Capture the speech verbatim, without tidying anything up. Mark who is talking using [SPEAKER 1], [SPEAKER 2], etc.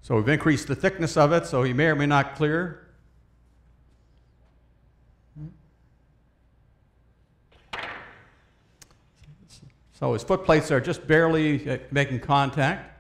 [SPEAKER 1] So we've increased the thickness of it, so he may or may not clear. So his foot plates are just barely uh, making contact.